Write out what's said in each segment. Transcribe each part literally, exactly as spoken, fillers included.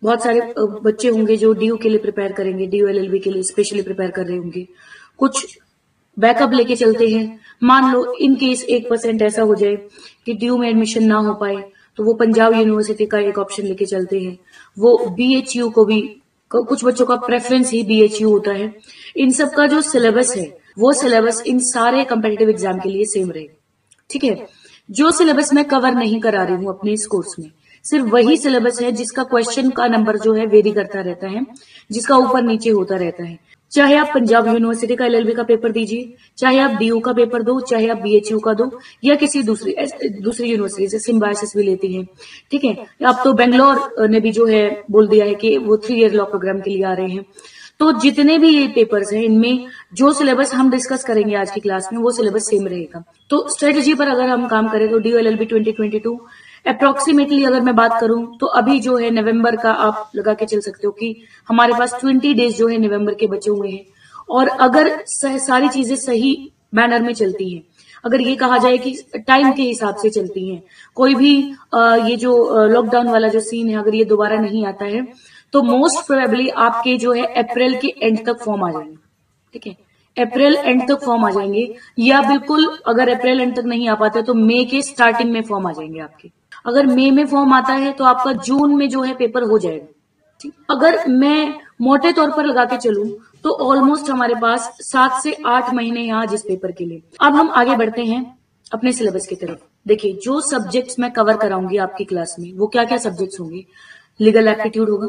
बहुत सारे अ, बच्चे होंगे जो डी यू के लिए प्रिपेयर करेंगे, D U L L B के लिए स्पेशली प्रिपेयर कर रहे होंगे। कुछ बैकअप लेके चलते हैं। मान लो इन केस एक परसेंट ऐसा हो जाए कि डी यू में एडमिशन ना हो पाए, तो वो पंजाब यूनिवर्सिटी का एक ऑप्शन लेके चलते हैं। वो बी एच यू को भी, कुछ बच्चों का प्रेफरेंस ही बी एच यू होता है। इन सब का जो सिलेबस है वो सिलेबस इन सारे कंपेटिटिव एग्जाम के लिए सेम रहेगा। ठीक है, जो सिलेबस मैं कवर नहीं करा रही हूँ अपने इस कोर्स में, सिर्फ वही सिलेबस है जिसका क्वेश्चन का नंबर जो है वेरी करता रहता है, जिसका ऊपर नीचे होता रहता है। चाहे आप पंजाब यूनिवर्सिटी का एल एल बी का पेपर दीजिए, चाहे आप डी यू का पेपर दो, चाहे आप बी एच यू का दो, या किसी दूसरी दूसरी यूनिवर्सिटी से सिम्बायोसिस भी लेती है। ठीक है, अब तो बेंगलोर ने भी जो है बोल दिया है कि वो थ्री ईयर लॉ प्रोग्राम के लिए आ रहे हैं। तो जितने भी ये पेपर्स हैं, इनमें जो सिलेबस हम डिस्कस करेंगे आज की क्लास में वो सिलेबस सेम रहेगा। तो स्ट्रेटेजी पर अगर हम काम करें तो D U L L B twenty twenty two approximately अगर मैं बात करूं तो अभी जो है नवंबर का आप लगा के चल सकते हो कि हमारे पास ट्वेंटी डेज जो है नवंबर के बचे हुए हैं। और अगर सारी चीजें सही मैनर में चलती हैं, अगर ये कहा जाए कि टाइम के हिसाब से चलती हैं, कोई भी आ, ये जो लॉकडाउन वाला जो सीन है अगर ये दोबारा नहीं आता है, तो मोस्ट प्रोबेबली आपके जो है अप्रैल के एंड तक फॉर्म आ जाएंगे। ठीक है, अप्रैल एंड तक फॉर्म आ जाएंगे, या बिल्कुल अगर अप्रैल एंड तक नहीं आ पाते तो मई के स्टार्टिंग में फॉर्म आ जाएंगे आपके। अगर मई में फॉर्म आता है तो आपका जून में जो है पेपर हो जाएगा। ठीक, अगर मैं मोटे तौर पर लगा के चलूं तो ऑलमोस्ट हमारे पास सात से आठ महीने यहाँ जिस पेपर के लिए। अब हम आगे बढ़ते हैं अपने सिलेबस की तरफ। देखिए, जो सब्जेक्ट्स मैं कवर कराऊंगी आपकी क्लास में वो क्या क्या सब्जेक्ट्स होंगे। लीगल एप्टीट्यूड होगा,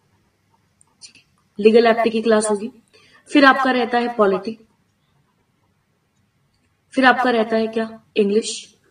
लीगल एप्टी की क्लास होगी। फिर आपका रहता है पॉलिटी, फिर आपका रहता है क्या इंग्लिश,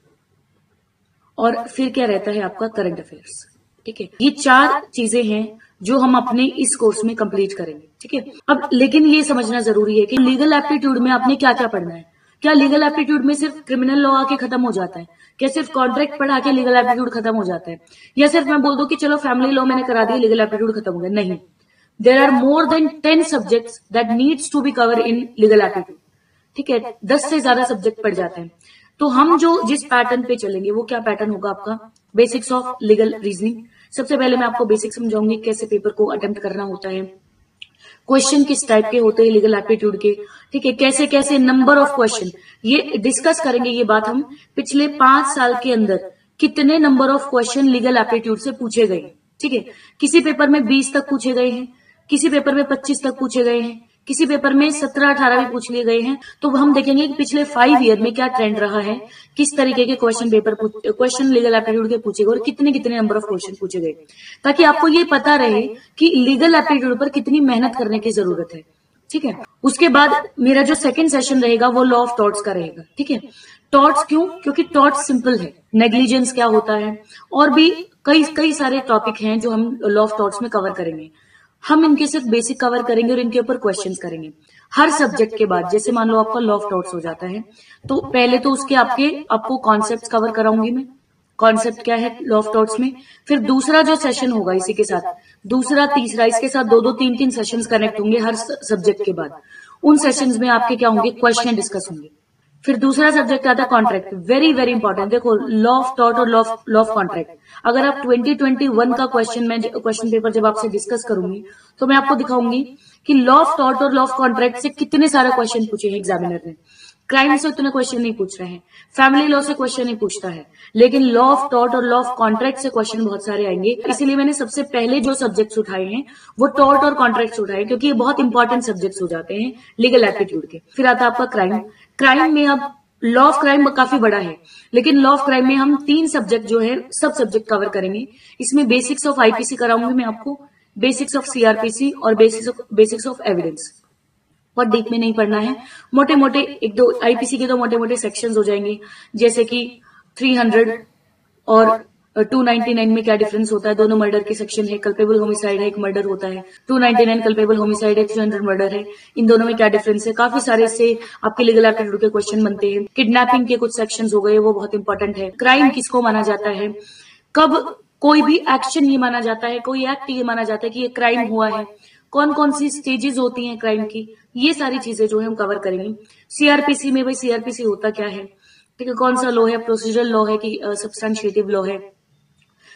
और फिर क्या रहता है आपका करंट अफेयर्स। ठीक है, ये चार चीजें हैं जो हम अपने इस कोर्स में कंप्लीट करेंगे। ठीक है, अब लेकिन ये समझना जरूरी है कि लीगल एप्टीट्यूड में आपने क्या क्या पढ़ना है। क्या लीगल एप्टीट्यूड में सिर्फ क्रिमिनल लॉ आके खत्म हो जाता है? क्या सिर्फ कॉन्ट्रैक्ट पढ़ा के लीगल एप्टीट्यूड खत्म हो जाता है? या सिर्फ मैं बोल दूं कि चलो फैमिली लॉ मैंने करा दिया, लीगल एप्टीट्यूड खत्म हो गया? नहीं, there are more than ten subjects that needs to be cover in legal aptitude. ठीक है, दस से ज्यादा सब्जेक्ट पढ़ जाते हैं। तो हम जो जिस पैटर्न पे चलेंगे वो क्या पैटर्न होगा आपका, बेसिक्स ऑफ लीगल रीजनिंग। सबसे पहले मैं आपको बेसिक समझाऊंगी कैसे पेपर को अटेम्प्ट करना होता है, क्वेश्चन किस टाइप के होते हैं लीगल एप्टीट्यूड के। ठीक है, कैसे कैसे नंबर ऑफ क्वेश्चन ये डिस्कस करेंगे। ये बात हम पिछले पांच साल के अंदर कितने number of question legal aptitude से पूछे गए। ठीक है, किसी पेपर में बीस तक पूछे गए हैं, किसी पेपर में पच्चीस तक पूछे गए हैं, किसी पेपर में सत्रह अठारह भी पूछ लिए गए हैं। तो हम देखेंगे कि पिछले फाइव ईयर में क्या ट्रेंड रहा है, किस तरीके के question paper question legal aptitude के पूछे गए और कितने कितने नंबर ऑफ क्वेश्चन पूछे गए, ताकि आपको ये पता रहे कि लीगल एप्टीट्यूड पर कितनी मेहनत करने की जरूरत है। ठीक है, उसके बाद मेरा जो सेकंड सेशन रहेगा वो लॉ ऑफ टॉर्ट्स का रहेगा। ठीक है, टॉर्ट्स क्यों? क्योंकि टॉर्ट्स सिंपल है, नेग्लिजेंस क्या होता है, और भी कई कई सारे टॉपिक हैं जो हम लॉ ऑफ टॉर्ट्स में कवर करेंगे। हम इनके सिर्फ बेसिक कवर करेंगे और इनके ऊपर क्वेश्चंस करेंगे हर सब्जेक्ट के बाद। जैसे मान लो आपका लॉ ऑफ टॉर्ट्स हो जाता है तो पहले तो उसके आपके आपको कॉन्सेप्ट्स कवर कराऊंगी मैं, कॉन्सेप्ट क्या है लॉ ऑफ टॉर्ट्स में। फिर दूसरा जो सेशन होगा इसी के साथ, दूसरा तीसरा, इसके साथ दो दो तीन तीन सेशंस कनेक्ट होंगे हर सब्जेक्ट के बाद। उन सेशंस में आपके क्या होंगे, क्वेश्चन डिस्कस होंगे। फिर दूसरा सब्जेक्ट आता है कॉन्ट्रैक्ट, वेरी वेरी इंपॉर्टेंट। देखो, लॉ ऑफ टॉर्ट और लॉ ऑफ कॉन्ट्रैक्ट, अगर आप ट्वेंटी ट्वेंटी वन का क्वेश्चन में क्वेश्चन पेपर जब आपसे डिस्कस करूंगी तो मैं आपको दिखाऊंगी कि लॉ ऑफ टॉर्ट और लॉ ऑफ कॉन्ट्रैक्ट से कितने सारे क्वेश्चन पूछे हैं एग्जामिनर ने। क्राइम से उतने क्वेश्चन नहीं पूछ रहे हैं, फैमिली लॉ से क्वेश्चन नहीं पूछता है, लेकिन लॉ ऑफ टॉर्ट और लॉ ऑफ कॉन्ट्रैक्ट से क्वेश्चन बहुत सारे आएंगे। इसीलिए मैंने सबसे पहले जो सब्जेक्ट्स उठाए हैं वो टॉर्ट और कॉन्ट्रैक्ट्स उठाए, क्योंकि ये बहुत इंपॉर्टेंट सब्जेक्ट्स हो जाते हैं लीगल एप्टीट्यूड के। फिर आता है आपका क्राइम। क्राइम में अब लॉ ऑफ क्राइम काफी बड़ा है, लेकिन लॉ ऑफ क्राइम में हम तीन सब्जेक्ट जो है सब सब्जेक्ट कवर करेंगे। इसमें बेसिक्स ऑफ आईपीसी कराऊंगी मैं आपको, बेसिक्स ऑफ सीआरपीसी और basics of basics of evidence. बहुत डीप में नहीं पढ़ना है, मोटे मोटे एक दो आईपीसी के तो मोटे मोटे सेक्शंस हो जाएंगे, जैसे कि थ्री हंड्रेड और टू नाइंटी नाइन में क्या डिफरेंस होता है। दोनों मर्डर के सेक्शन है, कल्पेबल होमिसाइड है, एक मर्डर होता है, two ninety nine culpable homicide है, थ्री हंड्रेड मर्डर है। इन दोनों में क्या डिफरेंस है, काफी सारे इससे आपके लीगल एप्टीट्यूड के क्वेश्चन बनते हैं। किडनैपिंग के कुछ सेक्शंस हो गए, वो बहुत इंपॉर्टेंट है। क्राइम किसको माना जाता है, कब कोई भी एक्शन ये माना जाता है, कोई एक्ट ये माना जाता है कि ये क्राइम हुआ है, कौन कौन सी स्टेजेस होती हैं क्राइम की, ये सारी चीजें जो है हम कवर करेंगे। सीआरपीसी में भाई सीआरपीसी होता क्या है, ठीक है, कौन सा लॉ है, प्रोसीजरल लॉ है कि सब्सटेंशिएटिव लॉ है,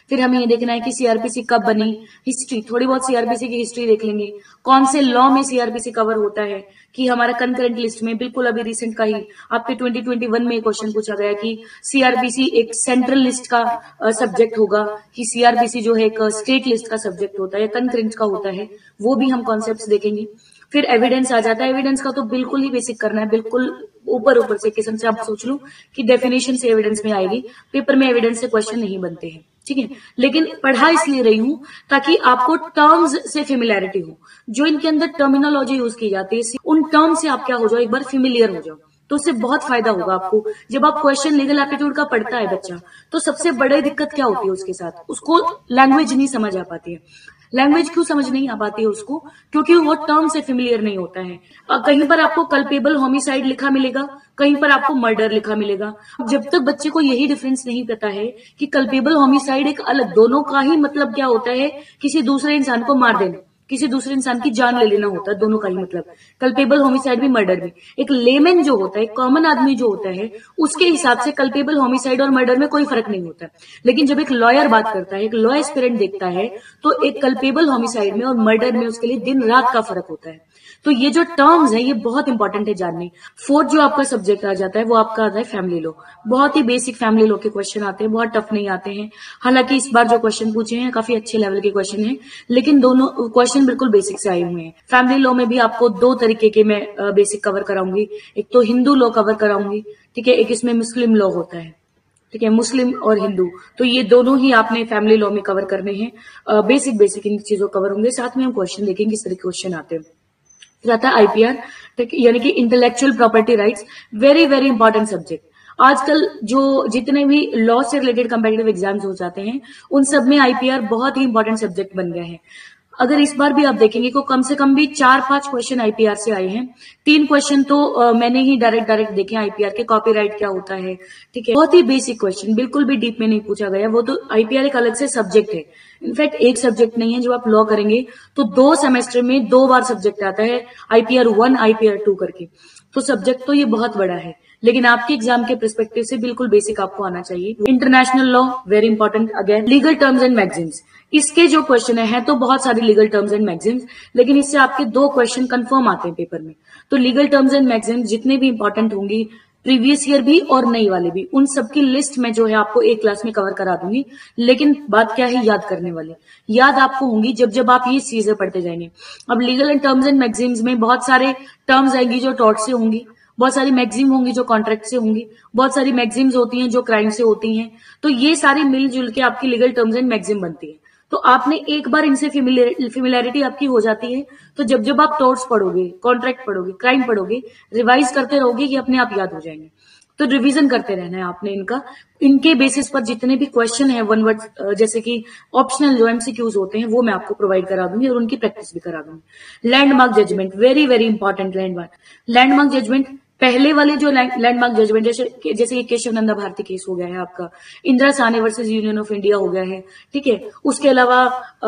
फिर हमें ये देखना है कि सीआरपीसी कब बनी, हिस्ट्री, थोड़ी बहुत सीआरपीसी की हिस्ट्री देख लेंगे, कौन से लॉ में सीआरपीसी कवर होता है, कि हमारा कंकरेंट लिस्ट में बिल्कुल अभी रिसेंट का ही आपके ट्वेंटी ट्वेंटी वन में क्वेश्चन पूछा गया कि सीआरपीसी एक सेंट्रल लिस्ट का सब्जेक्ट होगा कि सीआरपीसी जो है एक स्टेट लिस्ट का सब्जेक्ट होता है या कंकरेंट का होता है, वो भी हम कॉन्सेप्ट्स देखेंगे। फिर एविडेंस आ जाता है। एविडेंस का तो बिल्कुल ही बेसिक करना है, बिल्कुल ऊपर ऊपर से किस्म से आप सोच लो कि डेफिनेशन से एविडेंस में आएगी, पेपर में एविडेंस से क्वेश्चन नहीं बनते हैं, ठीक है। लेकिन पढ़ा इसलिए रही हूं ताकि आपको टर्म्स से फेमिलियरिटी हो, जो इनके अंदर टर्मिनोलॉजी यूज की जाती है, उन टर्म से आप क्या हो जाओ, एक बार फेमिलियर हो जाओ, तो उससे बहुत फायदा होगा आपको। जब आप क्वेश्चन लीगल एप्टीट्यूड का पढ़ता है बच्चा, तो सबसे बड़ी दिक्कत क्या होती है उसके साथ, उसको लैंग्वेज नहीं समझ आ पाती है। लैंग्वेज क्यों समझ नहीं आ पाती है उसको, क्योंकि वो टर्म से फेमिलियर नहीं होता है। कहीं पर आपको कल्पेबल होमिसाइड लिखा मिलेगा, कहीं पर आपको मर्डर लिखा मिलेगा। जब तक बच्चे को यही डिफरेंस नहीं पता है कि कल्पेबल होमिसाइड एक अलग, दोनों का ही मतलब क्या होता है, किसी दूसरे इंसान को मार देना, किसी दूसरे इंसान की जान ले लेना होता है, दोनों का ही मतलब। कल्पेबल होमिसाइड भी, मर्डर भी। एक लेमैन जो होता है, कॉमन आदमी जो होता है, उसके हिसाब से कल्पेबल होमिसाइड और मर्डर में कोई फर्क नहीं होता। लेकिन जब एक लॉयर बात करता है, एक लॉ एस्पिरेंट देखता है, तो एक कल्पेबल होमिसाइड में और मर्डर में उसके लिए दिन रात का फर्क होता है। तो ये जो टर्म्स है ये बहुत इंपॉर्टेंट है जानने। फोर्थ जो आपका सब्जेक्ट आ जाता है वो आपका आता है फैमिली लॉ। बहुत ही बेसिक फैमिली लॉ के क्वेश्चन आते हैं, बहुत टफ नहीं आते हैं। हालांकि इस बार जो क्वेश्चन पूछे हैं काफी अच्छे लेवल के क्वेश्चन हैं, लेकिन दोनों क्वेश्चन बिल्कुल बेसिक से आए हुए हैं। फैमिली लॉ में भी आपको दो तरीके के मैं बेसिक कवर कराऊंगी, एक तो हिंदू लॉ कवर कराऊंगी, ठीक है, एक इसमें मुस्लिम लॉ होता है, ठीक है, मुस्लिम और हिंदू। तो ये दोनों ही आपने फैमिली लॉ में कवर करने हैं। बेसिक बेसिक इन चीजों कवर होंगे। साथ में हम क्वेश्चन देखेंगे किस तरह के क्वेश्चन आते हैं। आता है आईपीआर, यानी कि intellectual property rights, very very important subject. आजकल जो जितने भी लॉ से रिलेटेड कंपेटिटिव एग्जाम्स हो जाते हैं, उन सब में आईपीआर बहुत ही इंपॉर्टेंट सब्जेक्ट बन गया है। अगर इस बार भी आप देखेंगे तो कम से कम भी चार पांच क्वेश्चन आईपीआर से आए हैं। तीन क्वेश्चन तो आ, मैंने ही डायरेक्ट डायरेक्ट देखे आईपीआर के, कॉपीराइट क्या होता है, ठीक है, बहुत ही बेसिक क्वेश्चन, बिल्कुल भी डीप में नहीं पूछा गया। वो तो आईपीआर एक अलग से सब्जेक्ट है, इनफैक्ट एक सब्जेक्ट नहीं है। जब आप लॉ करेंगे तो दो सेमेस्टर में दो बार सब्जेक्ट आता है, आईपीआर वन आईपीआर टू करके। तो सब्जेक्ट तो ये बहुत बड़ा है, लेकिन आपके एग्जाम के पर्सपेक्टिव से बिल्कुल बेसिक आपको आना चाहिए। International law very important, again legal terms and magazines, इसके जो क्वेश्चन है तो बहुत सारी लीगल टर्म्स एंड मैगजीन्स, लेकिन इससे आपके दो क्वेश्चन कंफर्म आते हैं पेपर में। तो लीगल टर्म्स एंड मैगजीन्स जितने भी इंपॉर्टेंट होंगी, प्रीवियस ईयर भी और नई वाली भी, उन सबकी लिस्ट में जो है आपको एक क्लास में कवर करा दूंगी। लेकिन बात क्या है, याद करने वाली, याद आपको होंगी जब जब आप ये चीजें पढ़ते जाएंगे। अब legal and terms and magazines में बहुत सारे टर्म्स आएंगी जो टॉर्ट से होंगी, बहुत सारी मैगजीन होंगी जो कॉन्ट्रैक्ट से होंगी, बहुत सारी मैगजीन्स होती हैं जो क्राइम से होती हैं। तो ये सारी मिलजुल के आपकी लीगल टर्म्स एंड मैगजीन बनती है। तो आपने एक बार इनसे फेमिलियरिटी आपकी हो जाती है, तो जब जब आप टॉर्ट्स पढ़ोगे, कॉन्ट्रैक्ट पढ़ोगे, क्राइम पढ़ोगे, रिवाइज करते रहोगे कि अपने आप याद हो जाएंगे। तो रिवीजन करते रहना है आपने इनका। इनके बेसिस पर जितने भी क्वेश्चन है वन वर्ड, जैसे कि ऑप्शनल जो एमसीक्यूज होते हैं, वो मैं आपको प्रोवाइड करा दूंगी और उनकी प्रैक्टिस भी करा दूंगी। Landmark judgment, very very important. Landmark landmark judgment, पहले वाले जो लैंडमार्क जजमेंट, जैसे जैसे ये केशव नंदा भारती केस हो गया है आपका, Indira Sawhney versus union of India हो गया है, ठीक है, उसके अलावा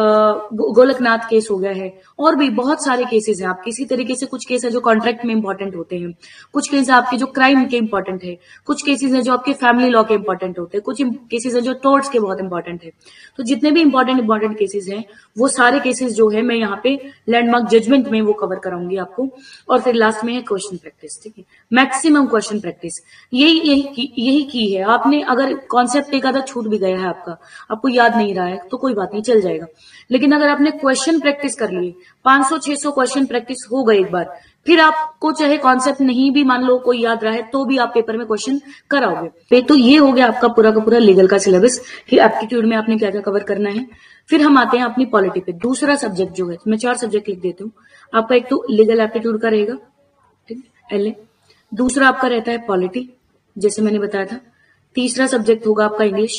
गोलकनाथ केस हो गया है, और भी बहुत सारे केसेस हैं आपके। इसी तरीके से कुछ केस है जो कॉन्ट्रैक्ट में इंपॉर्टेंट होते हैं, कुछ केस आपके जो क्राइम के इंपॉर्टेंट है, कुछ केसेस है जो आपके फैमिली लॉ के इंपॉर्टेंट होते हैं, कुछ केसेस है जो टॉर्ट्स के बहुत इंपॉर्टेंट है। तो जितने भी इंपॉर्टेंट इंपॉर्टेंट केसेस हैं, वो सारे केसेस जो है मैं यहाँ पे लैंडमार्क जजमेंट में वो कवर कराऊंगी आपको। और फिर लास्ट में है क्वेश्चन प्रैक्टिस, ठीक है, मैक्सिमम क्वेश्चन प्रैक्टिस, यही यही यही की है। आपने अगर कॉन्सेप्ट एक आधा छूट भी गया है आपका, आपको याद नहीं रहा है, तो कोई बात नहीं, चल जाएगा। लेकिन अगर आपने क्वेश्चन प्रैक्टिस कर लिए, पांच सौ छह सौ क्वेश्चन प्रैक्टिस हो गए एक बार, फिर आपको चाहे कॉन्सेप्ट नहीं भी मान लो कोई याद रहा है, तो भी आप पेपर में क्वेश्चन कराओगे। तो ये हो गया आपका पूरा का पूरा लीगल का सिलेबस कि एप्टीट्यूड में आपने क्या क्या कवर करना है। फिर हम आते हैं अपनी पॉलिटी पे, दूसरा सब्जेक्ट जो है, मैं चार सब्जेक्ट लिख देती हूँ आपका। एक तो लीगल एप्टीट्यूड का रहेगा, ठीक है, एल ए। दूसरा आपका रहता है पॉलिटी, जैसे मैंने बताया था। तीसरा सब्जेक्ट होगा आपका इंग्लिश,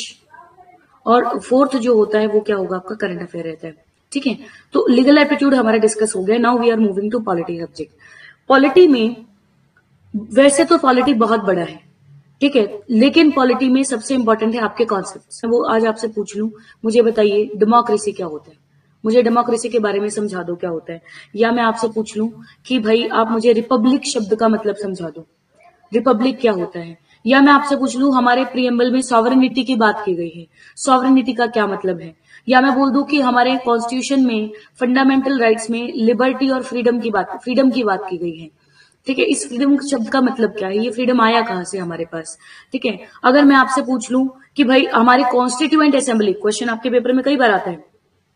और फोर्थ जो होता है वो क्या होगा आपका, करंट अफेयर रहता है, ठीक है। तो लीगल एप्टीट्यूड हमारा डिस्कस हो गया। Now we are moving to polity subject. Polity में वैसे तो पॉलिटी बहुत बड़ा है, ठीक है, लेकिन पॉलिटी में सबसे इंपॉर्टेंट है आपके कॉन्सेप्ट। वो आज आपसे पूछ लूं, मुझे बताइए डेमोक्रेसी क्या होता है, मुझे डेमोक्रेसी के बारे में समझा दो क्या होता है। या मैं आपसे पूछ लूं कि भाई आप मुझे रिपब्लिक शब्द का मतलब समझा दो, रिपब्लिक क्या होता है। या मैं आपसे पूछ लूं हमारे प्रीएम्बल में सॉवरेनिटी की बात की गई है, सॉवरेनिटी का क्या मतलब है, या मैं बोल दूं कि हमारे कॉन्स्टिट्यूशन में फंडामेंटल राइट्स में लिबर्टी और फ्रीडम की बात फ्रीडम की बात की गई है। ठीक है, इस फ्रीडम शब्द का मतलब क्या है, ये फ्रीडम आया कहां से हमारे पास। ठीक है, अगर मैं आपसे पूछ लूं कि भाई हमारी कॉन्स्टिट्यूएंट असेंबली, क्वेश्चन आपके पेपर में कई बार आता है,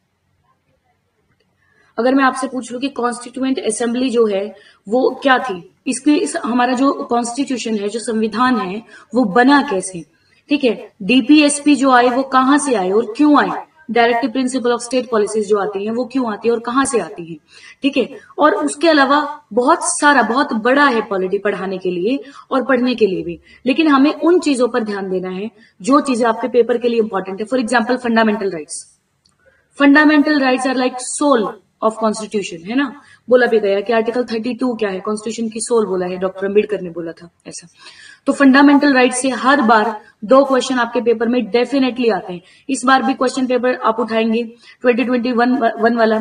अगर मैं आपसे पूछ लूं कि कॉन्स्टिट्यूएंट असेंबली जो है वो क्या थी, इसके इस हमारा जो कॉन्स्टिट्यूशन है, जो संविधान है, वो बना कैसे। ठीक है, डीपीएसपी जो आए वो कहां से आए और क्यों आए, directive principle of state policies जो आती हैं वो क्यों आती है और कहां से आती है। ठीक है, और उसके अलावा बहुत सारा बहुत बड़ा है पॉलिटी पढ़ाने के लिए और पढ़ने के लिए भी, लेकिन हमें उन चीजों पर ध्यान देना है जो चीजें आपके पेपर के लिए इंपॉर्टेंट है। For example fundamental rights, fundamental rights are like soul of constitution, है ना, बोला भी गया कि आर्टिकल थर्टी टू क्या है, कॉन्स्टिट्यूशन की सोल बोला है, डॉक्टर अम्बेडकर ने बोला था ऐसा। तो फंडामेंटल राइट्स से हर बार दो क्वेश्चन आपके पेपर में डेफिनेटली आते हैं। इस बार भी क्वेश्चन पेपर आप उठाएंगे ट्वेंटी ट्वेंटी वन वाला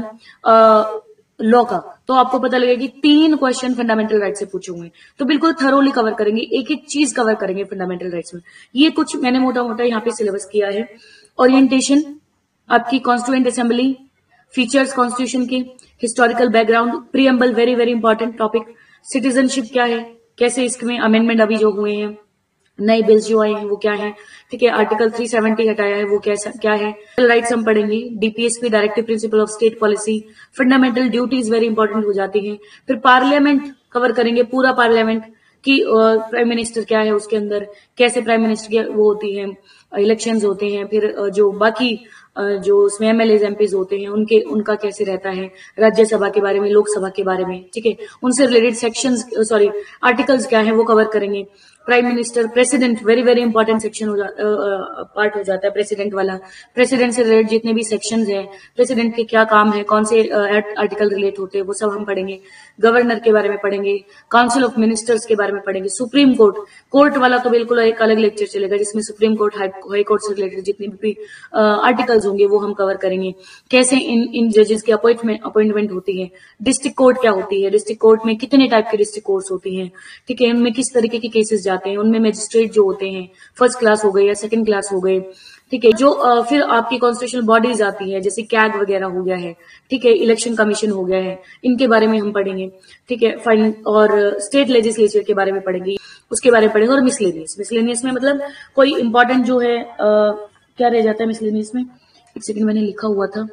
लॉ का, तो आपको पता लगेगा कि तीन क्वेश्चन फंडामेंटल राइट से पूछे हुए हैं। तो बिल्कुल थरोली कवर करेंगे, एक एक चीज कवर करेंगे फंडामेंटल राइट्स में। ये कुछ मैंने मोटा मोटा यहाँ पे सिलेबस किया है। ओरिएंटेशन आपकी कॉन्स्टिट्यूएंट असेंबली, फीचर्स कॉन्स्टिट्यूशन के, historical background, preamble very very important topic, citizenship क्या है, कैसे इसमें अमेंडमेंट अभी जो हुए हैं, नए बिल्स जो आए हैं वो क्या है। ठीक है, आर्टिकल थ्री सेवेंटी हटाया है वो कैसा क्या है, राइट्स हम पढ़ेंगे, DPSP directive principle of state policy, fundamental duties very important हो जाती हैं। फिर पार्लियामेंट कवर करेंगे, पूरा पार्लियामेंट की प्राइम मिनिस्टर क्या है, उसके अंदर कैसे प्राइम मिनिस्टर की वो होती है, इलेक्शंस होते हैं, फिर जो बाकी जो उसमें एमएलए एमपीज होते हैं उनके उनका कैसे रहता है, राज्यसभा के बारे में, लोकसभा के बारे में। ठीक है, उनसे रिलेटेड सेक्शंस सॉरी आर्टिकल्स क्या है वो कवर करेंगे। Prime minister, president very very important section हो जाता पार्ट हो जाता है प्रेसिडेंट वाला। प्रेसिडेंट से रिलेटेड जितने भी सेक्शंस हैं, प्रेसिडेंट के क्या काम है, कौन से आर्टिकल रिलेट होते हैं, वो सब हम पढ़ेंगे। गवर्नर के बारे में पढ़ेंगे, काउंसिल ऑफ मिनिस्टर्स के बारे में पढ़ेंगे, सुप्रीम कोर्ट कोर्ट वाला तो बिल्कुल एक अलग लेक्चर चलेगा जिसमें सुप्रीम कोर्ट, हाई कोर्ट से रिलेटेड जितने भी आर्टिकल्स होंगे वो हम कवर करेंगे। कैसे इन इन जजेस की अपॉइंटमेंट अपॉइंटमेंट होती है, डिस्ट्रिक्ट कोर्ट क्या होती है, डिस्ट्रिक्ट कोर्ट में कितने टाइप के डिस्ट्रिक्ट कोर्ट्स होती हैं। ठीक है, उनमें किस तरीके के केसेस जाते हैं, उनमें मजिस्ट्रेट जो होते हैं फर्स्ट क्लास हो गए या सेकंड क्लास हो गए। ठीक है, जो आ, फिर आपकी कॉन्स्टिट्यूशनल बॉडीज आती है जैसे कैग वगैरह हो गया है। ठीक है, इलेक्शन कमीशन हो गया है, इनके बारे में हम पढ़ेंगे। ठीक है, फाइन और स्टेट लेजिस्लेचर के बारे में पढ़ेंगे, उसके बारे में पढ़ेंगे। और मिसलेनियस, मिसलेनियस में मतलब कोई इंपॉर्टेंट जो है आ, क्या रह जाता है मिसलेनियस में, एक सेकंड मैंने लिखा हुआ था,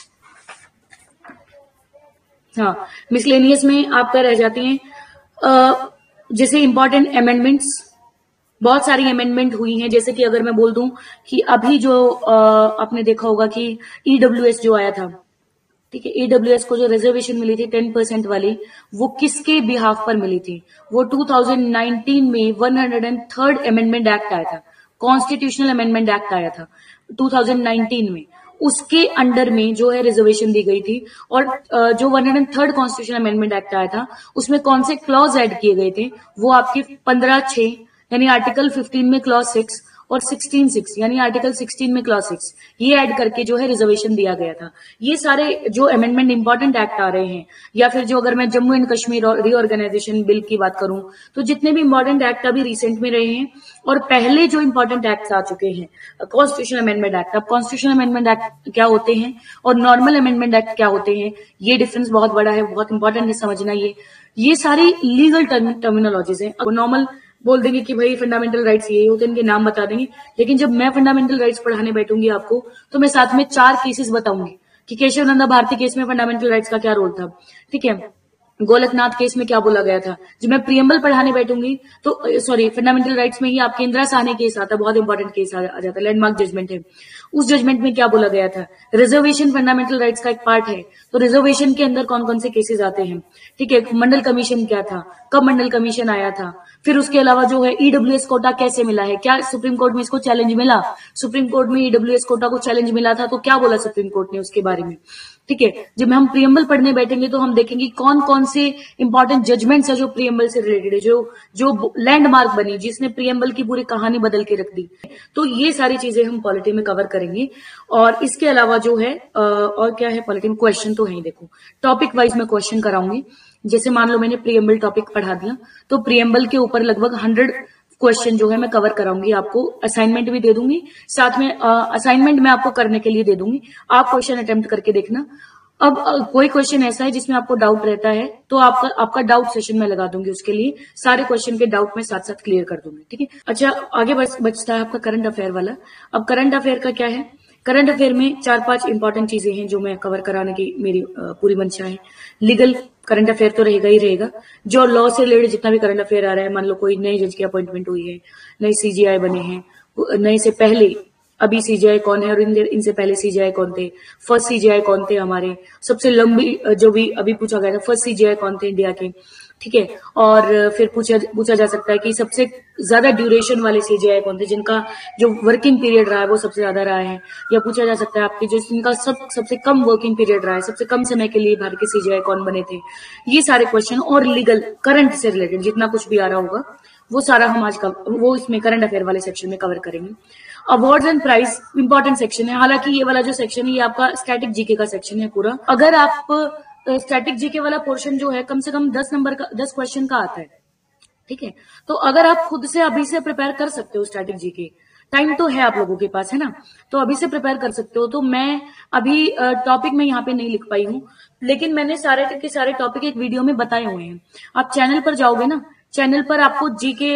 हाँ मिसलेनियस में आपका रह जाती हैं जैसे इंपॉर्टेंट अमेंडमेंट्स, बहुत सारी अमेंडमेंट हुई हैं। जैसे कि अगर मैं बोल दूं कि अभी जो आ, आपने देखा होगा कि ईडब्ल्यूएस जो आया था, ठीक है, ईडब्ल्यूएस को जो रिजर्वेशन मिली थी टेन परसेंट वाली, वो किसके बिहाफ पर मिली थी, वो टू थाउजेंड नाइनटीन में one hundred third amendment act आया था, कॉन्स्टिट्यूशनल अमेंडमेंट एक्ट आया था टू थाउजेंड नाइनटीन में, उसके अंडर में जो है रिजर्वेशन दी गई थी। और जो one hundred third constitutional amendment act आया था उसमें कौन से क्लॉज ऐड किए गए थे, वो आपके पंद्रह छह यानी आर्टिकल फिफ्टीन में क्लॉज सिक्स और सिक्सटीन सिक्स यानी आर्टिकल सिक्सटीन में क्लॉज सिक्स, ये ऐड करके जो है रिजर्वेशन दिया गया था। ये सारे जो अमेंडमेंट इंपॉर्टेंट एक्ट आ रहे हैं, या फिर जो अगर मैं Jammu and Kashmir reorganisation bill की बात करूं तो जितने भी इंपॉर्टेंट एक्ट अभी रिसेंट में रहे हैं और पहले जो इंपॉर्टेंट एक्ट आ चुके हैं, कॉन्स्टिट्यूशनल अमेंडमेंट एक्ट। अब कॉन्स्टिट्यूशनल अमेंडमेंट एक्ट क्या होते हैं और नॉर्मल अमेंडमेंट एक्ट क्या होते हैं, ये डिफरेंस बहुत बड़ा है, बहुत इंपॉर्टेंट है समझना। ये ये सारी लीगल टर्मिनोलॉजीज है। नॉर्मल बोल देंगे कि भाई फंडामेंटल राइट्स ये होते हैं, इनके नाम बता देंगे, लेकिन जब मैं फंडामेंटल राइट्स पढ़ाने बैठूंगी आपको तो मैं साथ में चार केसेस बताऊंगी कि केशव नंदा भारती केस में फंडामेंटल राइट्स का क्या रोल था। ठीक है, गोलकनाथ केस में क्या बोला गया था। जब मैं प्रियम्बल पढ़ाने बैठूंगी तो सॉरी फंडामेंटल राइट्स में ही आपके इंदिरा साहनी केस आता है, बहुत इंपॉर्टेंट केस आ जाता है, लैंडमार्क जजमेंट है। उस जजमेंट में क्या बोला गया था, रिजर्वेशन फंडामेंटल राइट्स का एक पार्ट है, तो रिजर्वेशन के अंदर कौन कौन से केसेस आते हैं। ठीक है, मंडल कमीशन क्या था, कब मंडल कमीशन आया था, फिर उसके अलावा जो है ईडब्ल्यूएस कोटा कैसे मिला है, क्या सुप्रीम कोर्ट में इसको चैलेंज मिला, सुप्रीम कोर्ट में ईडब्ल्यूएस कोटा को चैलेंज मिला था तो क्या बोला सुप्रीम कोर्ट ने उसके बारे में। ठीक है, जब हम प्रियम्बल पढ़ने बैठेंगे तो हम देखेंगे कौन कौन से इंपॉर्टेंट जजमेंट्स है जो प्रियम्बल से रिलेटेड है, जो जो लैंडमार्क बनी, जिसने प्रियम्बल की पूरी कहानी बदल के रख दी। तो ये सारी चीजें हम पॉलिटी में कवर करेंगे। और इसके अलावा जो है और क्या है पॉलिटी में, क्वेश्चन तो है, देखो टॉपिक वाइज में क्वेश्चन कराऊंगी। जैसे मान लो मैंने प्रियम्बल टॉपिक पढ़ा दिया तो प्रियम्बल के ऊपर लगभग हंड्रेड क्वेश्चन जो है मैं कवर कराऊंगी, आपको असाइनमेंट भी दे दूंगी, साथ में असाइनमेंट मैं आपको करने के लिए दे दूंगी, आप क्वेश्चन अटेम्प्ट करके देखना। अब अ, कोई क्वेश्चन ऐसा है जिसमें आपको डाउट रहता है तो आपका आपका डाउट सेशन में लगा दूंगी, उसके लिए सारे क्वेश्चन के डाउट में साथ साथ क्लियर कर दूंगी, ठीक है। अच्छा, आगे बच, बचता है आपका करंट अफेयर वाला। अब करंट अफेयर का क्या है, करंट अफेयर में चार पांच इंपॉर्टेंट चीजें हैं जो मैं कवर कराने की मेरी अ, पूरी मंशा है। लीगल करंट अफेयर तो रहेगा ही रहेगा, जो लॉ से रिलेटेड जितना भी करंट अफेयर आ रहा है, मान लो कोई नए जज की अपॉइंटमेंट हुई है, नए सीजीआई बने हैं, नए से पहले अभी सीजीआई कौन है और इन, इनसे पहले सीजीआई कौन थे, फर्स्ट सीजीआई कौन थे हमारे, सबसे लंबी जो भी अभी पूछा गया था फर्स्ट सीजीआई कौन थे इंडिया के, ठीक है। और फिर पूछा पूछा जा सकता है कि सबसे ज्यादा ड्यूरेशन वाले सीजीआई कौन थे, जिनका जो वर्किंग पीरियड रहा है वो सबसे ज्यादा रहा है, या पूछा जा सकता है आपके जो जिनका सब सबसे कम वर्किंग पीरियड रहा है, सबसे कम समय के लिए भारत के सीजीआई कौन बने थे। ये सारे क्वेश्चन और लीगल करंट से रिलेटेड जितना कुछ भी आ रहा होगा वो सारा हम आज का वो इसमें करंट अफेयर वाले सेक्शन में कवर करेंगे। Awards and prize important section है, हालांकि ये वाला जो सेक्शन है ये आपका स्टैटिक जीके का सेक्शन है पूरा। अगर आप स्टैटिक जीके वाला पोर्शन जो है कम से कम दस नंबर का दस क्वेश्चन का आता है, ठीक है, तो अगर आप खुद से अभी से प्रिपेयर कर सकते हो स्टैटिक जीके, टाइम तो है आप लोगों के पास, है ना, तो अभी से प्रिपेयर कर सकते हो। तो मैं अभी टॉपिक में यहाँ पे नहीं लिख पाई हूँ, लेकिन मैंने सारे के सारे टॉपिक एक वीडियो में बताए हुए हैं। आप चैनल पर जाओगे ना, चैनल पर आपको जीके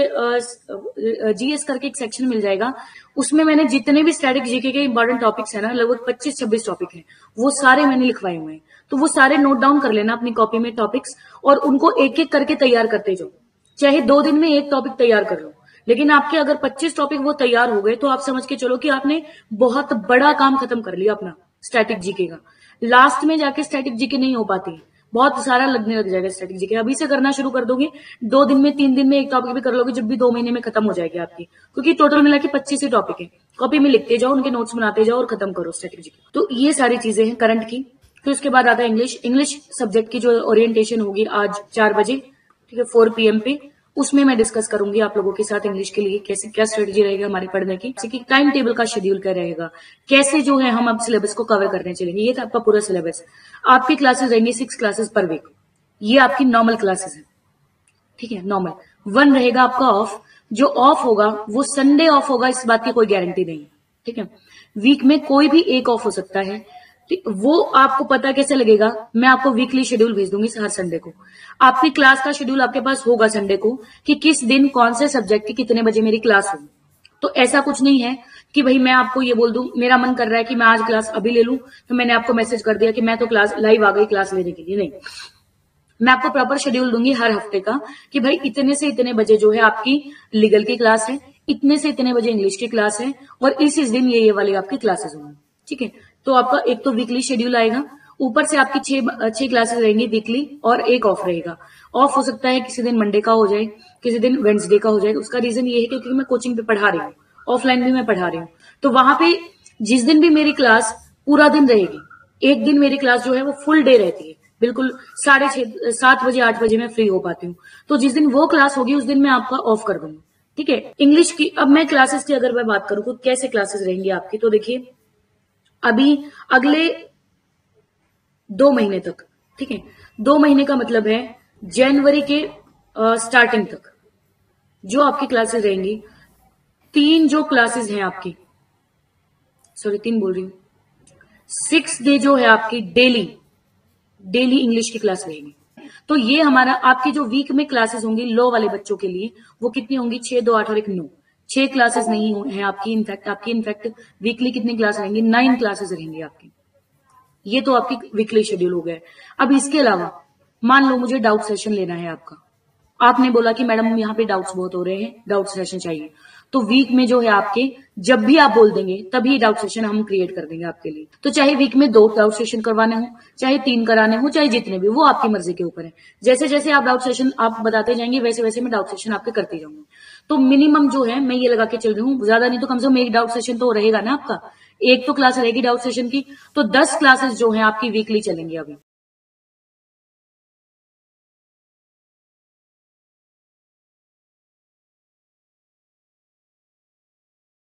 जीएस करके एक सेक्शन मिल जाएगा, उसमें मैंने जितने भी स्टैटिक जीके के इंपॉर्टेंट टॉपिक्स है ना, लगभग पच्चीस छब्बीस टॉपिक हैं, वो सारे मैंने लिखवाए हुए हैं। तो वो सारे नोट डाउन कर लेना अपनी कॉपी में टॉपिक्स, और उनको एक एक करके तैयार करते जाओ। चाहे दो दिन में एक टॉपिक तैयार कर लो, लेकिन आपके अगर पच्चीस टॉपिक वो तैयार हो गए तो आप समझ के चलो कि आपने बहुत बड़ा काम खत्म कर लिया अपना स्टैटिक जीके का। लास्ट में जाके स्टैटिक जीके नहीं हो पाती, बहुत सारा लगने लग जाएगा स्टैटिक जीके। अभी से करना शुरू कर दोगे, दो दिन में तीन दिन में एक टॉपिक भी कर लोगे, जब भी दो महीने में खत्म हो जाएगी आपकी, क्योंकि टोटल मिला के पच्चीस ही टॉपिक है। कॉपी में लिखते जाओ, उनके नोट्स बनाते जाओ और खत्म करो स्टैटिक जीके। तो ये सारी चीजें हैं करंट की। फिर उसके बाद आता है इंग्लिश। इंग्लिश सब्जेक्ट की जो ओरिएंटेशन होगी आज चार बजे, ठीक है, फोर पीएम पे, उसमें मैं डिस्कस करूंगी आप लोगों के साथ इंग्लिश के लिए कैसे क्या स्ट्रेटेजी रहेगी हमारे पढ़ने की, जैसे कि टाइम टेबल का शेड्यूल क्या रहेगा, कैसे जो है हम अब सिलेबस को कवर करने चलेंगे। ये था आपका पूरा सिलेबस। आपकी क्लासेस रहेंगी सिक्स क्लासेस पर वीक, ये आपकी नॉर्मल क्लासेस है, ठीक है, नॉर्मल। वन रहेगा आपका ऑफ, जो ऑफ होगा वो संडे ऑफ होगा, इस बात की कोई गारंटी नहीं, ठीक है। वीक में कोई भी एक ऑफ हो सकता है, वो आपको पता कैसे लगेगा, मैं आपको वीकली शेड्यूल भेज दूंगी हर संडे को। आपकी क्लास का शेड्यूल आपके पास होगा संडे को कि किस दिन कौन से सब्जेक्ट की कितने बजे मेरी क्लास होगी। तो ऐसा कुछ नहीं है कि भाई मैं आपको ये बोल दूं मेरा मन कर रहा है कि मैं आज क्लास अभी ले लूं, तो मैंने आपको मैसेज कर दिया कि मैं तो क्लास लाइव आ गई क्लास लेने के लिए। नहीं, मैं आपको प्रॉपर शेड्यूल दूंगी हर हफ्ते का कि भाई इतने से इतने बजे जो है आपकी लीगल की क्लास है, इतने से इतने बजे इंग्लिश की क्लास है, और इस इस दिन ये ये वाली आपकी क्लासेस होंगी, ठीक है। तो आपका एक तो वीकली शेड्यूल आएगा, ऊपर से आपकी छह छह क्लासेस रहेंगी वीकली, और एक ऑफ रहेगा। ऑफ हो सकता है किसी दिन मंडे का हो जाए, किसी दिन वेडनेसडे का हो जाए। उसका रीजन ये है क्योंकि मैं कोचिंग पे पढ़ा रही हूँ, ऑफलाइन भी मैं पढ़ा रही हूँ, तो वहां पे जिस दिन भी मेरी क्लास पूरा दिन रहेगी, एक दिन मेरी क्लास जो है वो फुल डे रहती है, बिल्कुल साढ़े छह सात बजे आठ बजे मैं फ्री हो पाती हूँ। तो जिस दिन वो क्लास होगी उस दिन मैं आपका ऑफ कर दूंगी, ठीक है। इंग्लिश की अब मैं क्लासेस की अगर मैं बात करूँ तो कैसे क्लासेस रहेंगी आपकी, तो देखिए अभी अगले दो महीने तक, ठीक है, दो महीने का मतलब है जनवरी के स्टार्टिंग तक जो आपकी क्लासेस रहेंगी, तीन जो क्लासेस हैं आपकी, सॉरी तीन बोल रही हूं, सिक्स डे जो है आपकी डेली डेली इंग्लिश की क्लास रहेगी। तो ये हमारा आपकी जो वीक में क्लासेस होंगी लॉ वाले बच्चों के लिए, वो कितनी होंगी, छह दो आठ और एक नौ, छह क्लासेस नहीं है आपकी। इनफैक्ट आपकी इनफैक्ट वीकली कितनी क्लास रहेंगी, नाइन क्लासेस रहेंगी आपकी। ये तो आपकी वीकली शेड्यूल हो गया। अब इसके अलावा मान लो मुझे डाउट सेशन लेना है आपका, आपने बोला कि मैडम यहाँ पे डाउट्स बहुत हो रहे हैं, डाउट सेशन चाहिए, तो वीक में जो है आपके जब भी आप बोल देंगे तभी डाउट सेशन हम क्रिएट कर देंगे आपके लिए। तो चाहे वीक में दो डाउट सेशन करवाने हो, चाहे तीन कराने हो, चाहे जितने भी, वो आपकी मर्जी के ऊपर है। जैसे जैसे आप डाउट सेशन आप बताते जाएंगे वैसे वैसे मैं डाउट सेशन आपके करती जाऊंगी। तो मिनिमम जो है मैं ये लगा के चल रही हूँ, ज्यादा नहीं तो कम से कम एक डाउट सेशन तो रहेगा ना आपका, एक तो क्लास रहेगी डाउट सेशन की, तो दस क्लासेस जो है आपकी वीकली चलेंगी अभी।